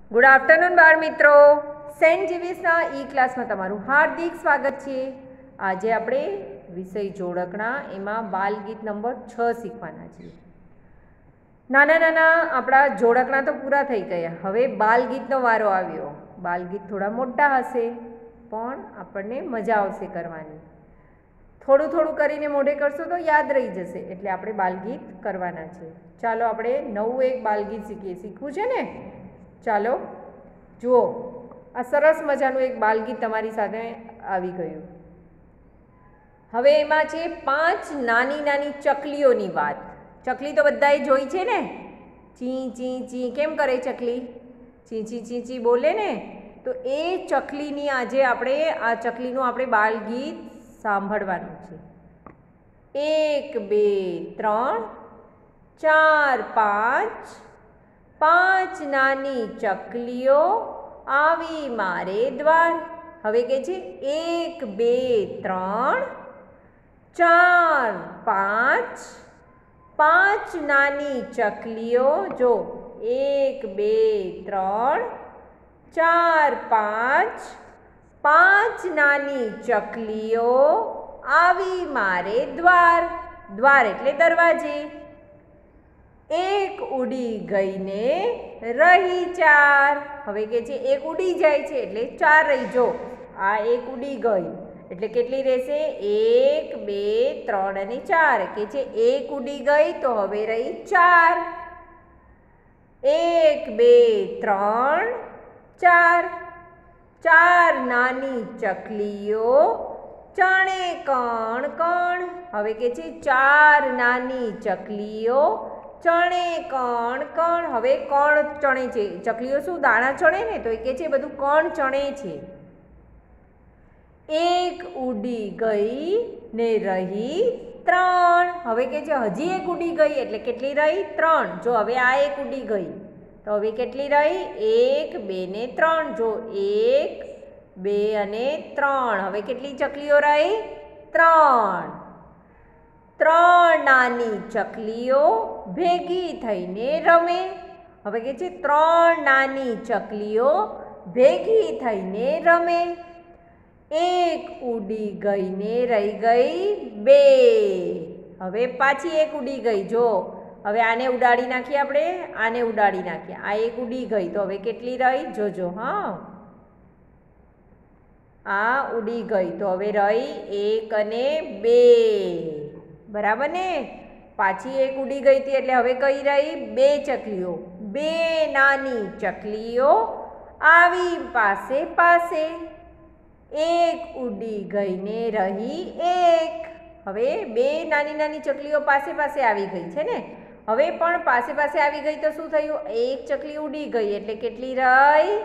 Good afternoon બાળ મિત્રો, Saint જેવિયર્સના ઈ ક્લાસમાં તમારું હાર્દિક સ્વાગત છે। આજે આપણે વિષય જોડકણા એમાં બાલગીત નંબર 6 શીખવાના છીએ। નાના નાના આપણા જોડકણા તો પૂરા થઈ ગયા, હવે બાલગીતનો વારો આવ્યો। બાલગીત થોડા મોટા હશે પણ આપણને મજા આવશે કરવાની। થોડું થોડું કરીને મોઢે કરશો તો યાદ રહી જશે, એટલે આપણે બાલગીત કરવાના છે। ચાલો આપણે નવું એક બાલગીત શીખીએ। શીખવું છે ને? ચાલો જુઓ, આ સરસ મજાનું એક બાલગીત તમારી સાથે આવી ગયું। હવે એમાં છે 5 નાની નાની ચકલીઓની વાત। ચકલી તો બધાએ જોઈ છે ને? ચી ચી ચી કેમ કરે ચકલી? ચી ચી ચી ચી બોલે ને? તો એ ચકલીની આજે આ ચકલીનું આપણે બાલગીત સાંભળવાનું છે। 1 2 3 4 5 5 નાની ચકલીઓ આવી મારે દ્વાર। હવે કહે છે 1 2 3 4 5 5 નાની ચકલીઓ, જો 1 2 3 4 5 5 નાની ચકલીઓ આવી મારે દ્વાર। દ્વાર એટલે દરવાજે। એક ઉડી ગઈને રહી 4। હવે કે છે એક ઉડી જાય છે એટલે 4 રહી। જો આ એક ઉડી ગઈ એટલે કેટલી રહેશે? 1 2 3 અને 4। કે છે એક ઉડી ગઈ તો હવે રહી 4। 1 2 3 4 4 નાની ચકલીઓ ચણે કણ કણ। હવે કે છે 4 નાની ચકલીઓ ચણે કણ કણ। હવે કણ ચણે છે, ચકલીઓ શું દાણા ચણે ને, તો એ કે છે બધું કણ ચણે છે। એક ઉડી ગઈ ને રહી 3। હવે કે છે હજી એક ઉડી ગઈ એટલે કેટલી રહી? 3। જો હવે આ એક ઉડી ગઈ તો હવે કેટલી રહી? 1 2 ને 3। જો 1 2 અને 3। હવે કેટલી ચકલીઓ રહી? 3। 3 નાની ચકલીઓ ભેગી થઈને રમે। હવે કે છે 3 નાની ચકલીઓ ભેગી થઈને રમે। એક ઉડી ગઈ ને રહી ગઈ 2। હવે પાછી એક ઉડી ગઈ। જો હવે આને ઉડાડી નાખીએ, આપણે આને ઉડાડી નાખીએ। આ એક ઉડી ગઈ તો હવે કેટલી રહી? જોજો હા, આ ઉડી ગઈ તો હવે રહી 1 અને 2। બરાબર ને? પાછી એક ઉડી ગઈ હતી એટલે હવે કઈ રહી? 2 ચકલીઓ। 2 નાની ચકલીઓ આવી પાસે પાસે। એક ઉડી ગઈ ને રહી 1। હવે 2 નાની નાની ચકલીઓ પાસે પાસે આવી ગઈ છે ને? હવે પણ પાસે પાસે આવી ગઈ તો શું થયું? એક ચકલી ઉડી ગઈ એટલે કેટલી રહી?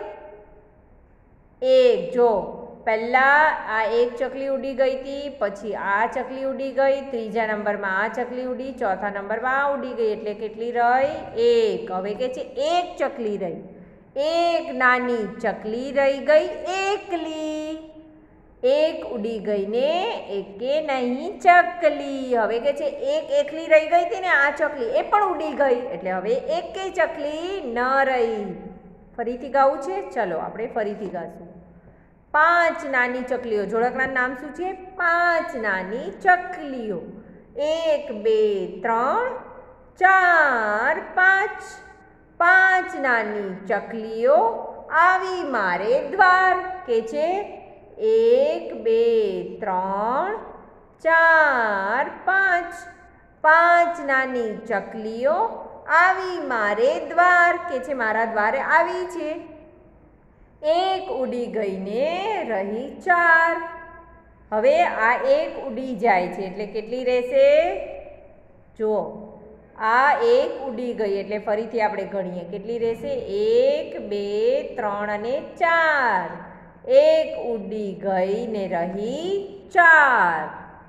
1। જો પહેલાં આ એક ચકલી ઉડી ગઈ હતી, પછી આ ચકલી ઉડી ગઈ, ત્રીજા નંબરમાં આ ચકલી ઉડી, ચોથા નંબરમાં આ ઉડી ગઈ એટલે કેટલી રહી? 1। હવે કે છે એક ચકલી રહી। એક નાની ચકલી રહી ગઈ એકલી। એક ઉડી ગઈ ને એકે નહીં ચકલી। હવે કે છે એક એકલી રહી ગઈ હતી ને, આ ચકલી એ પણ ઉડી ગઈ એટલે હવે એકે ચકલી ન રહી। ફરીથી ગાવું છે? ચલો આપણે ફરીથી ગાશું। 5 નાની ચકલીઓ, જોડકણાનું નામ શું છે? 5 નાની ચકલીઓ। 1 2 3 4 5 5 નાની ચકલીઓ આવી મારે દ્વાર। કે છે 1 2 3 4 5 5 નાની ચકલીઓ આવી મારે દ્વાર। કે છે મારા દ્વારે આવી છે। એક ઉડી ગઈ ને રહી 4। હવે આ એક ઉડી જાય છે એટલે કેટલી રહેશે? જુઓ આ એક ઉડી ગઈ એટલે ફરીથી આપણે ગણીએ કેટલી રહેશે? 1 2 3 અને 4। એક ઉડી ગઈ ને રહી 4।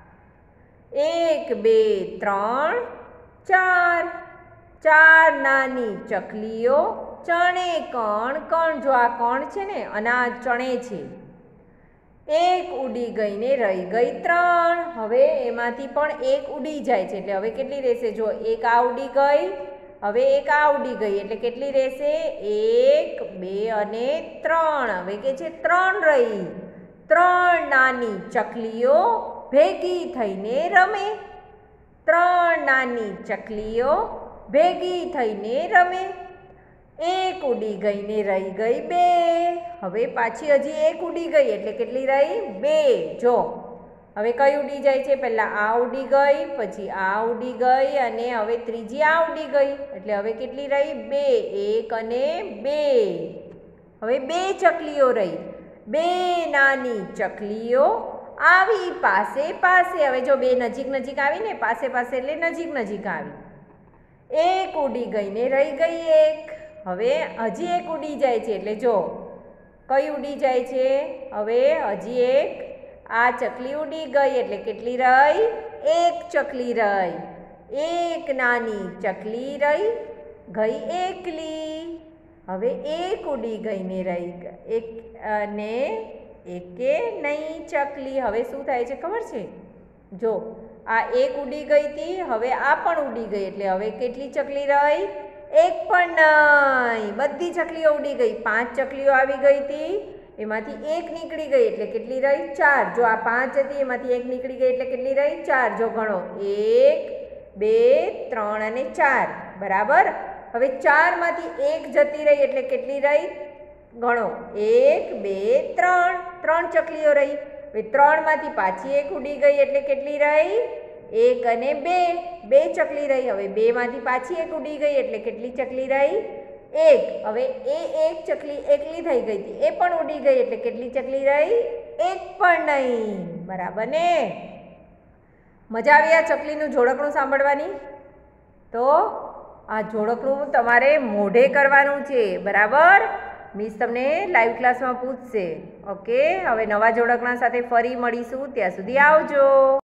1 2 3 4 4 નાની ચકલીઓ ચણે કણ કણ। જો આ કણ છે ને, અનાજ ચણે છે। એક ઉડી ગઈ ને રહી ગઈ 3। હવે એમાંથી પણ એક ઉડી જાય છે એટલે હવે કેટલી રહેશે? જો એક આ ઉડી ગઈ, હવે એક આ ઉડી ગઈ એટલે કેટલી રહેશે? 1 2 અને 3. હવે કે છે 3 રહી. 3 નાની ચકલીઓ ભેગી થઈને રમે. 3 નાની ચકલીઓ ભેગી થઈને રમે. 1 ઉડી ગઈ ને રહી ગઈ 2. હવે પાછી હજી 1 ઉડી ગઈ એટલે કેટલી રહી? 2. જો હવે કઈ ઉડી જાય છે? પહેલાં આ ઉડી ગઈ, પછી આ ઉડી ગઈ અને હવે ત્રીજી આ ઉડી ગઈ એટલે હવે કેટલી રહી? 2. 1 અને 2. હવે 2 ચકલીઓ રહી. 2 નાની ચકલીઓ આવી પાસે પાસે. હવે જો 2 નજીક નજીક આવી ને, પાસે પાસે એટલે નજીક નજીક આવી. 1 ઉડી ગઈ ને રહી ગઈ 1. હવે હજી 1 ઉડી જાય છે એટલે જો કઈ ઉડી જાય છે? હવે હજી 1 આ ચકલી ઉડી ગઈ એટલે કેટલી રહી? 1 ચકલી રહી. 1 નાની ચકલી રહી ગઈ એકલી. હવે 1 ઉડી ગઈ ને રહી એક અને એકે નહીં ચકલી. હવે શું થાય છે ખબર છે? જો આ 1 ઉડી ગઈ હતી, હવે આ પણ ઉડી ગઈ એટલે હવે કેટલી ચકલી રહી? 1 પણ નહીં. બધી ચકલીઓ ઉડી ગઈ. 5 ચકલીઓ આવી ગઈ હતી, એમાંથી 1 નીકળી ગઈ એટલે કેટલી રહી? 4. જો આ 5 હતી એમાંથી 1 નીકળી ગઈ એટલે કેટલી રહી? 4. જો ગણો 1 2 3 અને 4 બરાબર. હવે 4 માંથી 1 જતી રહી એટલે કેટલી રહી? ગણો 1 2 3. 3 ચકલીઓ રહી. હવે 3 માંથી પાછી 1 ઉડી ગઈ એટલે કેટલી રહી? 1 અને 2. 2 ચકલી રહી. હવે 2 માંથી પાછી 1 ઉડી ગઈ એટલે કેટલી ચકલી રહી? 1. હવે એ 1 ચકલી એકલી થઈ ગઈ હતી, એ પણ ઉડી ગઈ એટલે કેટલી ચકલી રહી? 1 પણ નહીં. બરાબર ને? મજા આવી આ ચકલીનું જોડકણું સાંભળવાની? તો આ જોડકણું તમારે મોઢે કરવાનું છે. બરાબર? મિસ તમને લાઈવ ક્લાસમાં પૂછશે. ઓકે, હવે નવા જોડકણા સાથે ફરી મળીશું. ત્યાં સુધી આવજો.